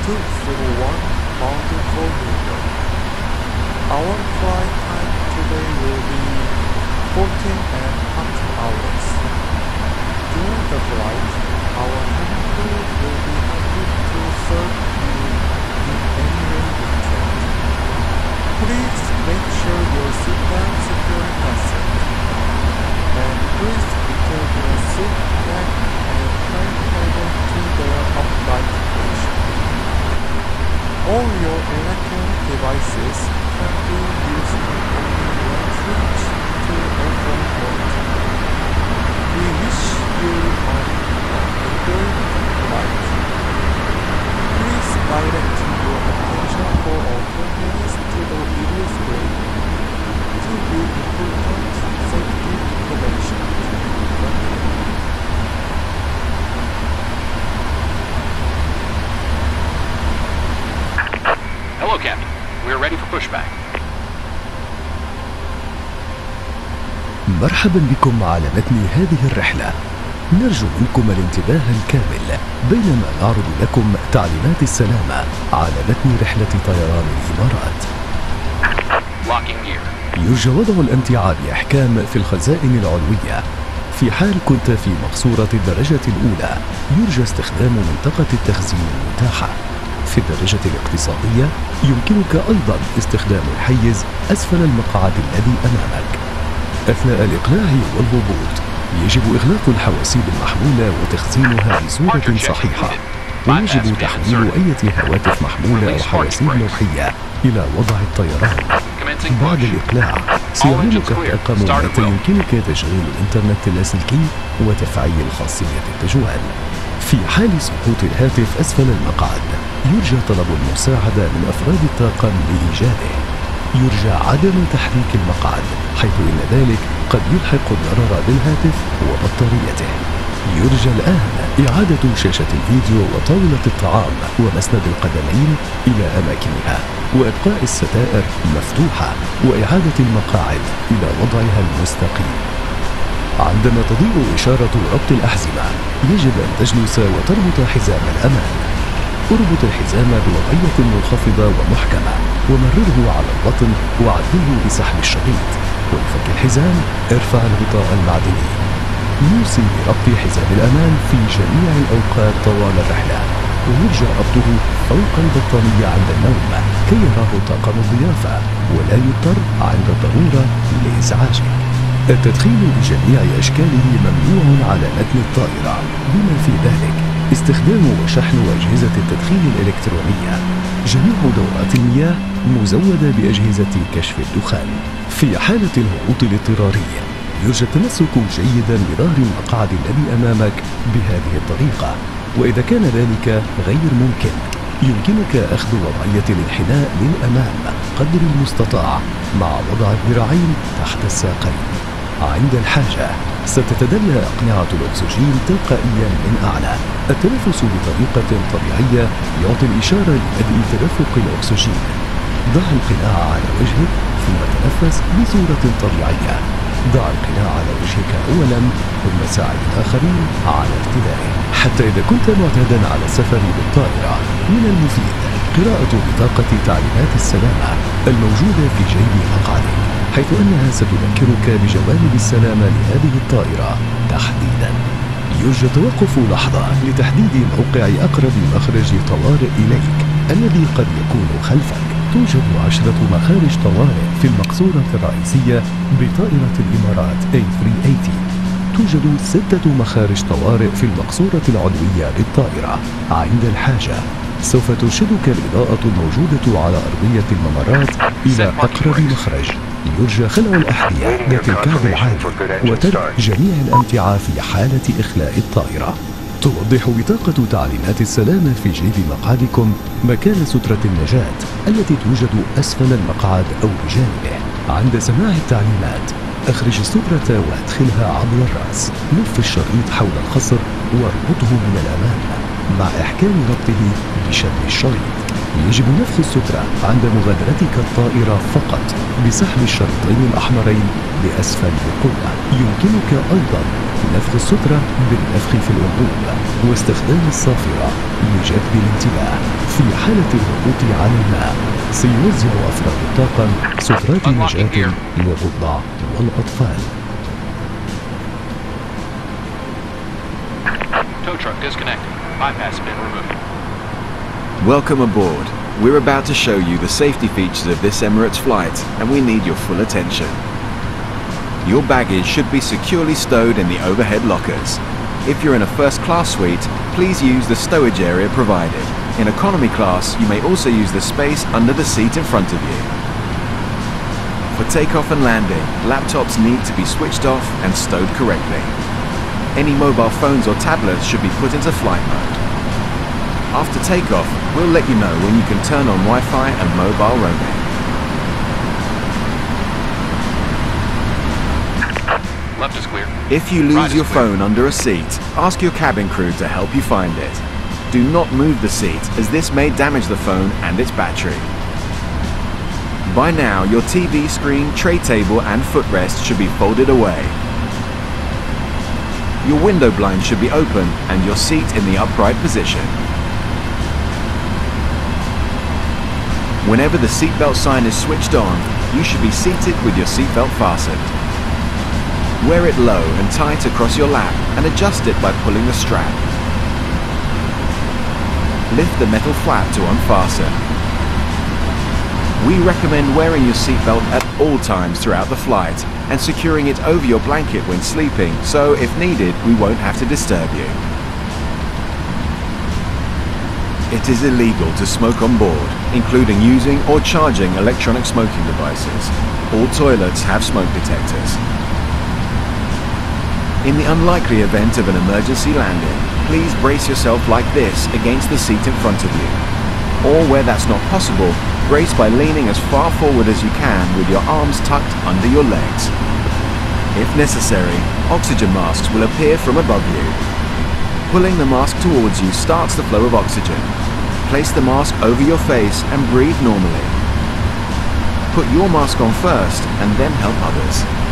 for New York. Our flight time today will be 14 and a half hours. During the flight, our cabin crew will be happy to serve you in any way we can. Please make sure your seatbelt is securely fastened. And please return your seat back and tray table to their upright position. All your electronic devices can be used only when switched to airplane mode. We wish you an enjoyable flight. Please direct your attention for a few minutes to the video screen to view important safety information. Hello, Captain. We are ready for pushback. مرحبا بكم على متن هذه الرحلة. نرجو منكم الانتباه الكامل بينما نعرض لكم تعليمات السلامة على متن رحلة طيران الإمارات. يرجى وضع الأمتعة بإحكام في الخزائن العلوية. في حال كنت في مقصورة الدرجة الأولى يرجى استخدام منطقة التخزين المتاحة. في الدرجة الاقتصادية يمكنك أيضا استخدام الحيز أسفل المقعد الذي أمامك. أثناء الإقلاع والهبوط يجب إغلاق الحواسيب المحمولة وتخزينها بصورة صحيحة، ويجب تحويل أي هواتف محمولة أو حواسيب لوحية إلى وضع الطيران. بعد الإقلاع سيعلمك الطاقم متى يمكنك تشغيل الإنترنت اللاسلكي وتفعيل خاصية التجوال. في حال سقوط الهاتف أسفل المقعد يرجى طلب المساعدة من أفراد الطاقم لإيجاده. يرجى عدم تحريك المقعد حيث إن ذلك قد يلحق الضرر بالهاتف وبطاريته. يرجى الآن إعادة شاشة الفيديو وطاولة الطعام ومسند القدمين إلى أماكنها، وإبقاء الستائر مفتوحة، وإعادة المقاعد إلى وضعها المستقيم. عندما تضيء إشارة ربط الأحزمة يجب أن تجلس وتربط حزام الأمان. اربط الحزام بوضعية منخفضة ومحكمة ومرره على البطن وعدله بسحب الشريط. ولفك الحزام ارفع الغطاء المعدني. نوصي بربط حزام الأمان في جميع الأوقات طوال الرحلة، ويرجى ربطه فوق البطانية عند النوم كي يراه طاقم الضيافة ولا يضطر عند الضرورة لإزعاجك. التدخين بجميع أشكاله ممنوع على متن الطائرة، بما في ذلك استخدام وشحن أجهزة التدخين الإلكترونية. جميع دورات المياه مزودة بأجهزة كشف الدخان. في حالة الهبوط الاضطراري يرجى التمسك جيدا بظهر المقعد الذي أمامك بهذه الطريقة، وإذا كان ذلك غير ممكن يمكنك أخذ وضعية الانحناء للأمام قدر المستطاع مع وضع الذراعين تحت الساقين. عند الحاجة ستتدلى أقنعة الأكسجين تلقائيا من أعلى. التنفس بطريقة طبيعية يعطي الإشارة لبدء تدفق الأكسجين. ضع القناع على وجهك ثم تنفس بصورة طبيعية. ضع القناع على وجهك أولا ثم ساعد الآخرين على ارتدائه. حتى إذا كنت معتادا على السفر بالطائرة من المفيد قراءة بطاقة تعليمات السلامة الموجودة في جيب مقعدك، حيث أنها ستذكرك بجوانب السلامة لهذه الطائرة تحديدا. يرجى التوقف لحظة لتحديد موقع أقرب مخرج طوارئ إليك الذي قد يكون خلفك. توجد 10 مخارج طوارئ في المقصورة الرئيسية بطائرة الإمارات A380. توجد 6 مخارج طوارئ في المقصورة العلوية للطائرة. عند الحاجة سوف ترشدك الإضاءة الموجودة على أرضية الممرات إلى أقرب مخرج. يرجى خلع الأحذية ذات الكعب العالي وترك جميع الأمتعة في حالة إخلاء الطائرة. توضح بطاقة تعليمات السلامة في جيب مقعدكم مكان سترة النجاة التي توجد أسفل المقعد أو بجانبه. عند سماع التعليمات أخرج السترة وأدخلها عبر الرأس. لف الشريط حول الخصر واربطه من الأمام مع إحكام ربطه بشد الشريط. يجب نفخ السترة عند مغادرتك الطائرة فقط بسحب الشريطين الأحمرين لأسفل بقوة. يمكنك أيضا نفخ السترة بالنفخ في الأنبوب واستخدام الصافرة لجذب الانتباه. في حالة الهبوط على الماء سيوزع أفراد الطاقم سترات نجاة للرضع والأطفال. Tow truck disconnected. Bypass has been removed. Welcome aboard. We're about to show you the safety features of this Emirates flight, and we need your full attention. Your baggage should be securely stowed in the overhead lockers. If you're in a first-class suite, please use the stowage area provided. In economy class, you may also use the space under the seat in front of you. For takeoff and landing, laptops need to be switched off and stowed correctly. Any mobile phones or tablets should be put into flight mode. After takeoff, we'll let you know when you can turn on Wi-Fi and mobile roaming. Left is clear. If you lose your phone under a seat, ask your cabin crew to help you find it. Do not move the seat, as this may damage the phone and its battery. By now, your TV screen, tray table and footrest should be folded away. Your window blind should be open and your seat in the upright position. Whenever the seatbelt sign is switched on, you should be seated with your seatbelt fastened. Wear it low and tight across your lap and adjust it by pulling the strap. Lift the metal flap to unfasten. We recommend wearing your seatbelt at all times throughout the flight and securing it over your blanket when sleeping, so if needed, we won't have to disturb you. It is illegal to smoke on board, including using or charging electronic smoking devices. All toilets have smoke detectors. In the unlikely event of an emergency landing, please brace yourself like this against the seat in front of you. Or where that's not possible, brace by leaning as far forward as you can with your arms tucked under your legs. If necessary, oxygen masks will appear from above you. Pulling the mask towards you starts the flow of oxygen. Place the mask over your face and breathe normally. Put your mask on first and then help others.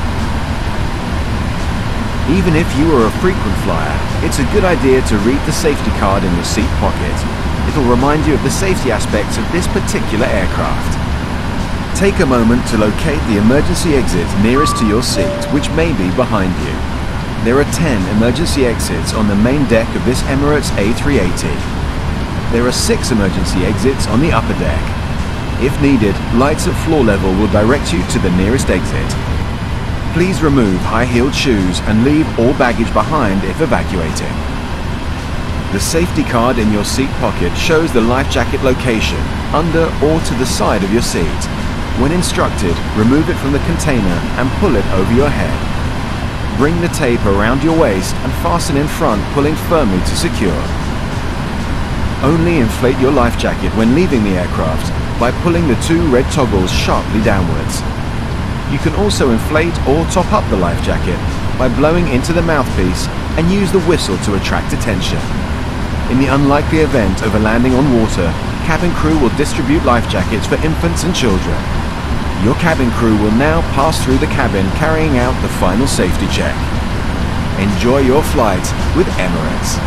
Even if you are a frequent flyer, it's a good idea to read the safety card in your seat pocket. It'll remind you of the safety aspects of this particular aircraft. Take a moment to locate the emergency exit nearest to your seat, which may be behind you. There are 10 emergency exits on the main deck of this Emirates A380. There are 6 emergency exits on the upper deck. If needed, lights at floor level will direct you to the nearest exit. Please remove high-heeled shoes and leave all baggage behind if evacuating. The safety card in your seat pocket shows the life jacket location, under or to the side of your seat. When instructed, remove it from the container and pull it over your head. Bring the tape around your waist and fasten in front, pulling firmly to secure. Only inflate your life jacket when leaving the aircraft by pulling the 2 red toggles sharply downwards. You can also inflate or top up the life jacket by blowing into the mouthpiece and use the whistle to attract attention. In the unlikely event of a landing on water, cabin crew will distribute life jackets for infants and children. Your cabin crew will now pass through the cabin carrying out the final safety check. Enjoy your flight with Emirates.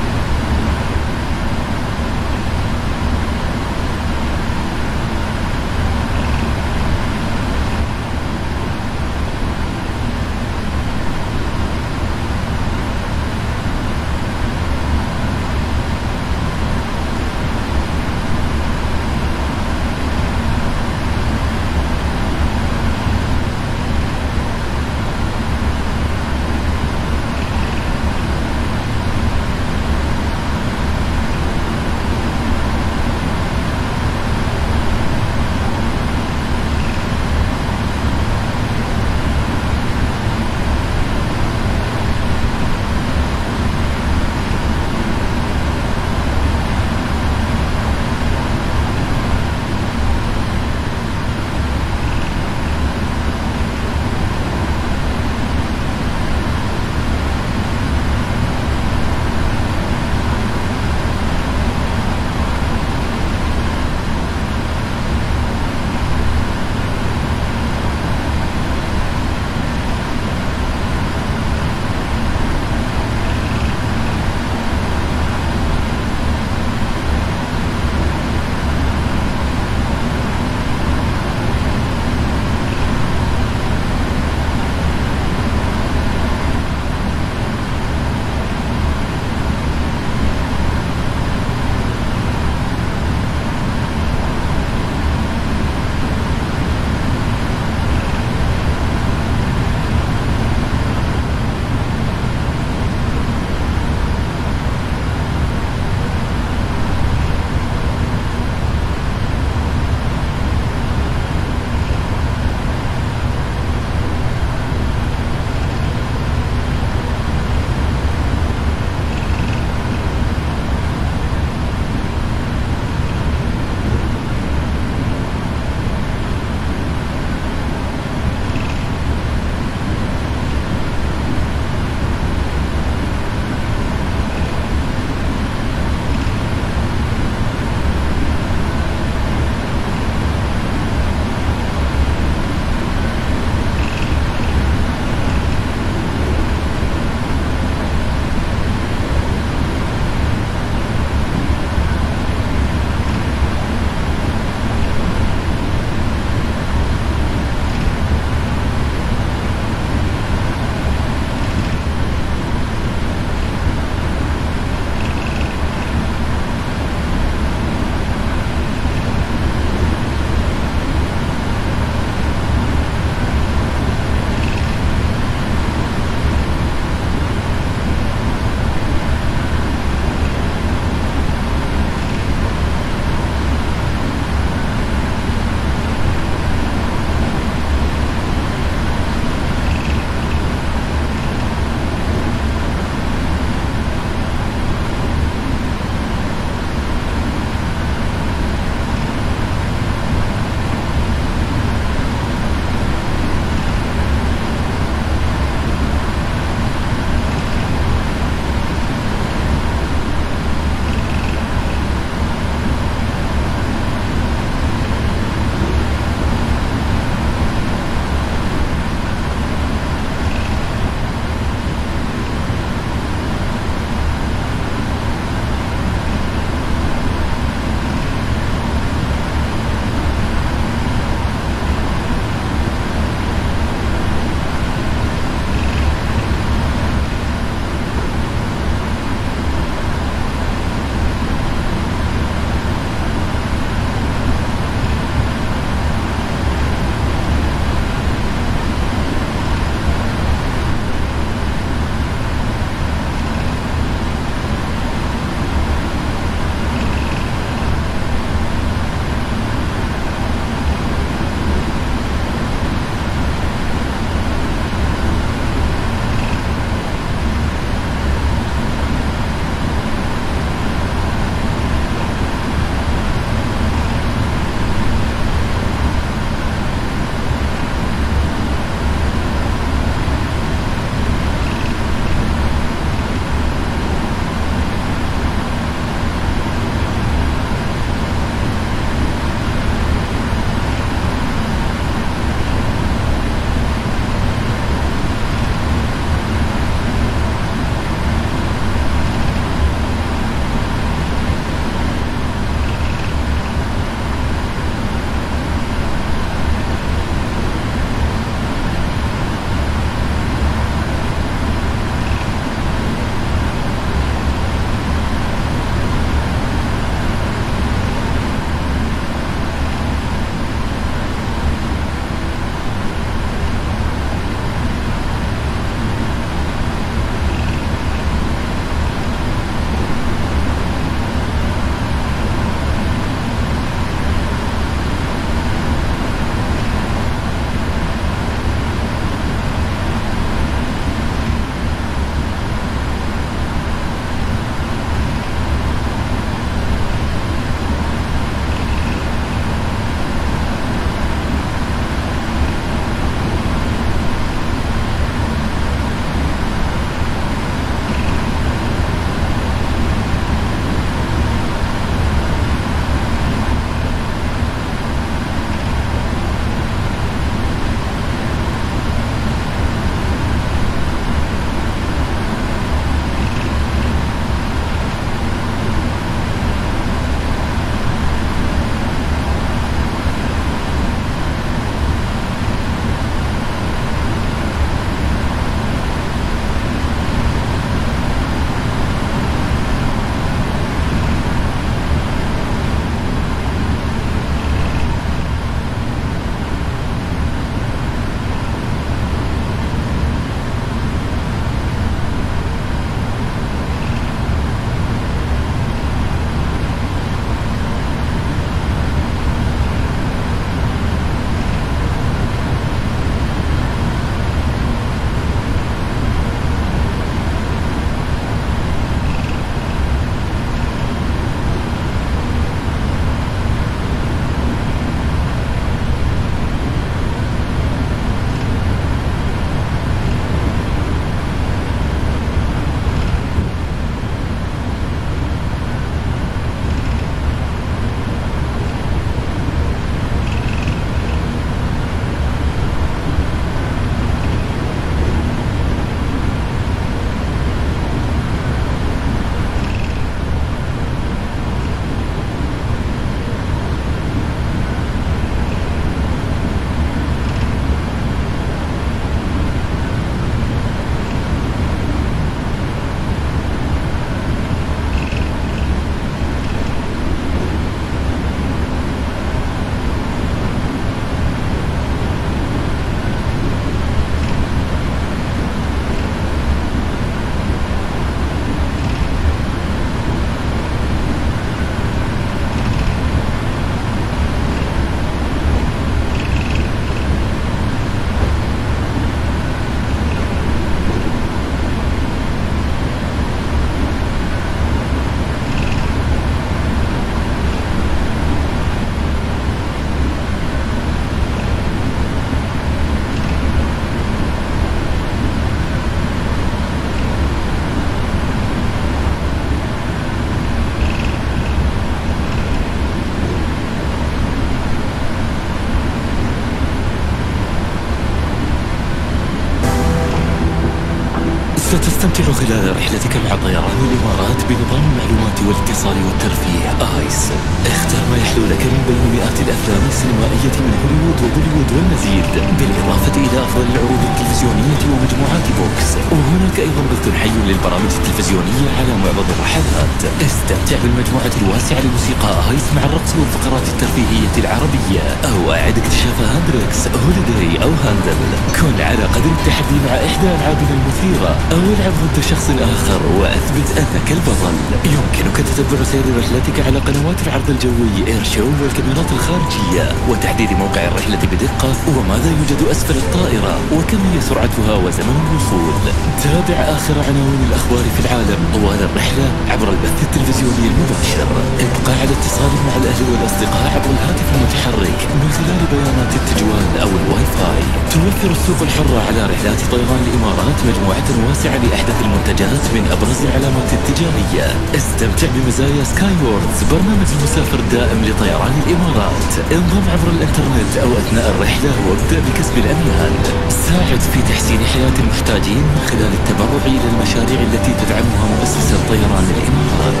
استمتع خلال رحلتك مع طيران الإمارات بنظام المعلومات والاتصال والترفيه آيس. اختر ما يحلو لك من بين مئات الأفلام السينمائية من هوليوود وبوليوود والمزيد، بالإضافة إلى أفضل العروض التلفزيونية ومجموعات بوكس. وهناك أيضا بث حي للبرامج التلفزيونية على معظم الرحلات. استمتع بالمجموعة الواسعة لموسيقى آيس مع الرقص والفقرات الترفيهية العربية، أو أعد اكتشاف هاندريكس، هوليداي أو هاندل. كن على قدر التحدي مع إحدى ألعابنا المثيرة، أو العب ضد شخص آخر وأثبت أنك البطل. يمكنك تتبع سير رحلتك على قنوات العرض الجوي إير شو والكاميرات الخارجية، وتحديد موقع الرحلة بدقة، وماذا يوجد أسفل الطائرة، وكم هي سرعتها وزمن الوصول. تابع آخر عناوين الأخبار في العالم طوال الرحلة عبر البث التلفزيوني المباشر. ابقى على اتصال مع الأهل والأصدقاء عبر الهاتف المتحرك من خلال بيانات التجوال أو الواي فاي. توفر السوق الحرة على رحلات طيران الإمارات مجموعة واسعة لأحدث المنتجات من أبرز العلامات التجارية. استمتع بمزايا سكاي ووردز، برنامج المسافر الدائم لطيران الإمارات. انضم عبر الإنترنت أو أثناء الرحلة وابدأ بكسب الأميال. ساعد في تحسين حياة المحتاجين من خلال التبرع إلى المشاريع التي تدعمها مؤسسة طيران الإمارات.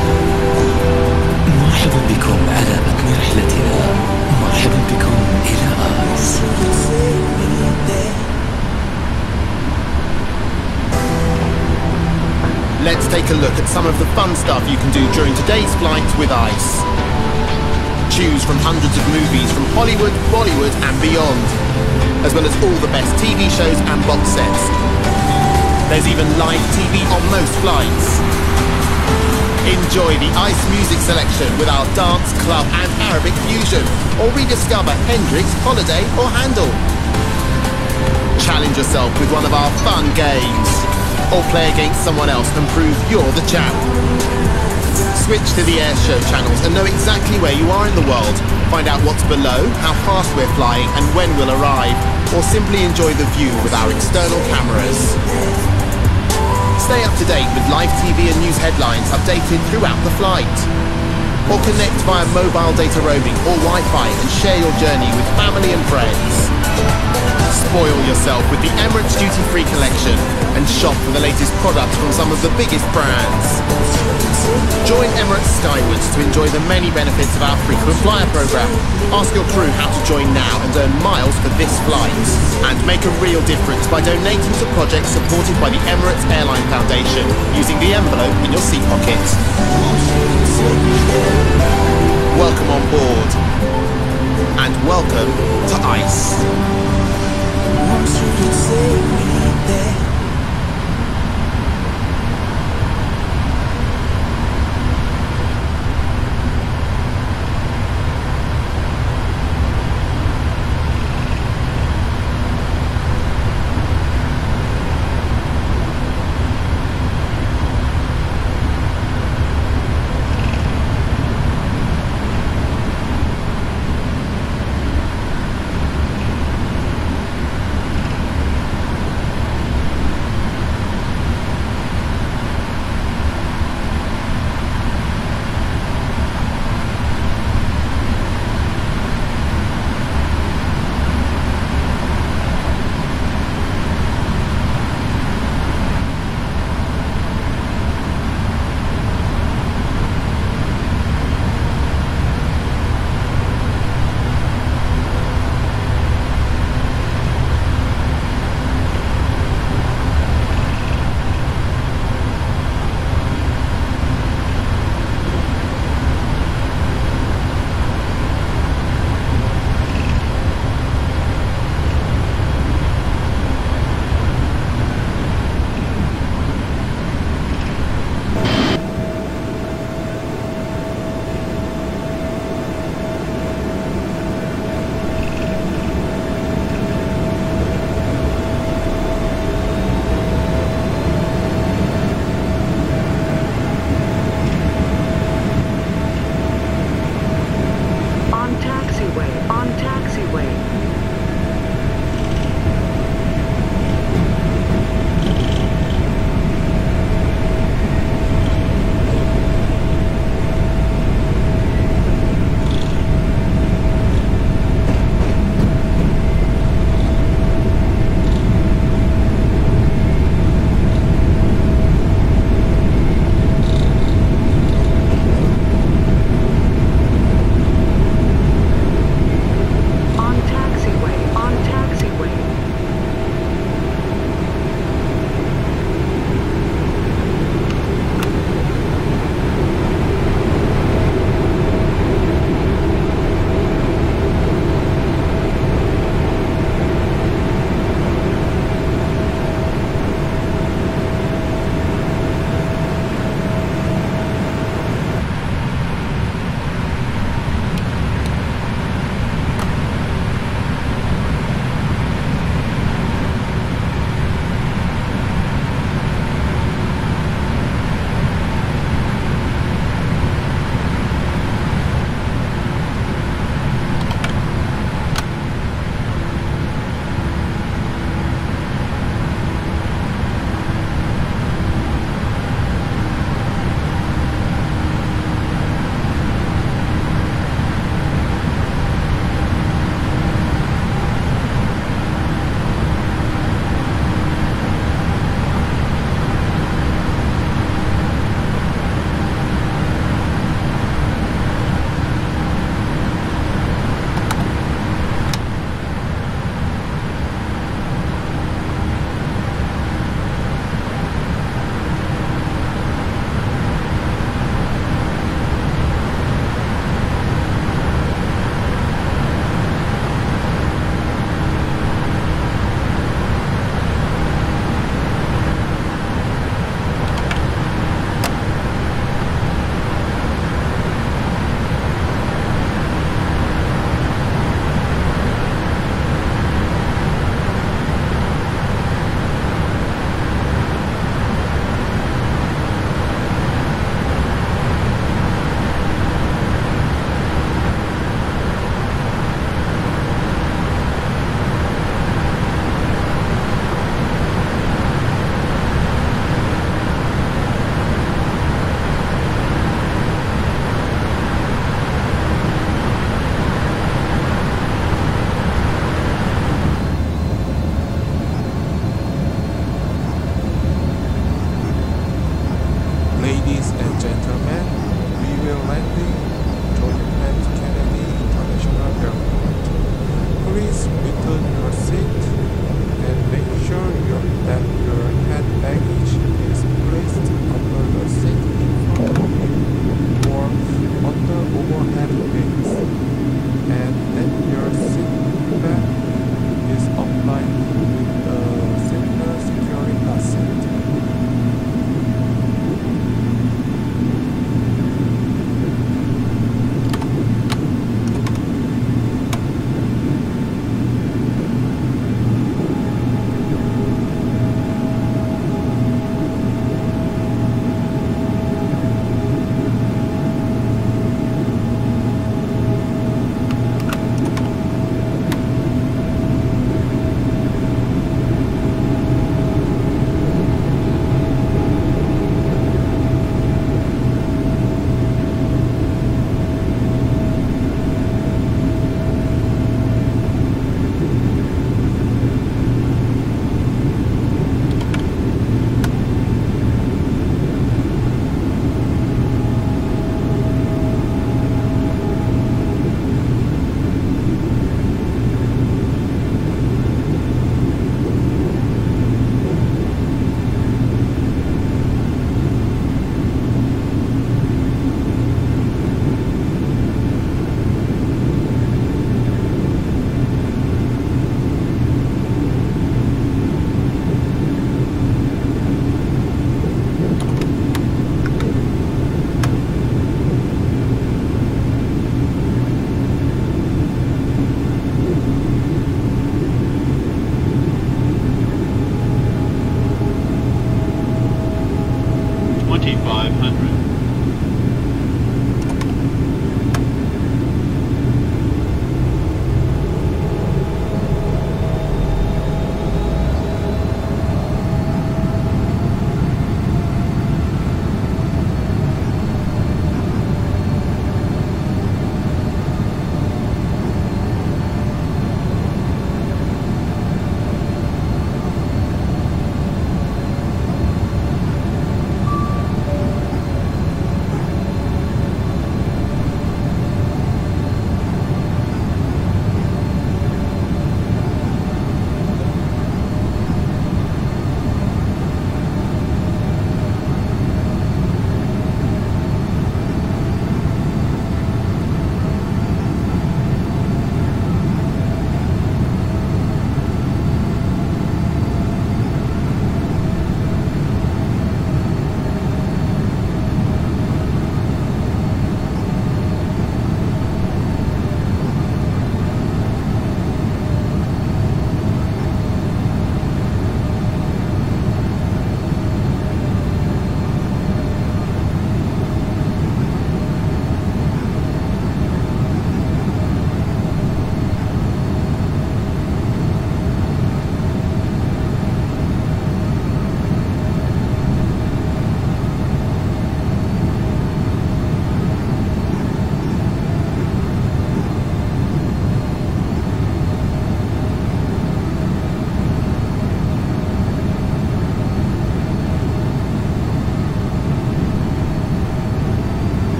مرحبا بكم على متن رحلتنا. مرحبا بكم إلى آيس. Let's take a look at some of the fun stuff you can do during today's flight with ICE. Choose from hundreds of movies from Hollywood, Bollywood and beyond, as well as all the best TV shows and box sets. There's even live TV on most flights. Enjoy the ICE music selection with our dance, club and Arabic fusion, or rediscover Hendrix, Holiday or Handel. Challenge yourself with one of our fun games, or play against someone else and prove you're the champ. Switch to the airshow channels and know exactly where you are in the world. Find out what's below, how fast we're flying and when we'll arrive, or simply enjoy the view with our external cameras. Stay up to date with live TV and news headlines updated throughout the flight. Or connect via mobile data roaming or Wi-Fi and share your journey with family and friends. Spoil yourself with the Emirates Duty Free collection and shop for the latest products from some of the biggest brands. Join Emirates Skywards to enjoy the many benefits of our frequent flyer program. Ask your crew how to join now and earn miles for this flight. And make a real difference by donating to projects supported by the Emirates Airline Foundation using the envelope in your seat pocket. Welcome on board. And welcome to ICE. Once you could take me there.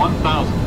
1,000.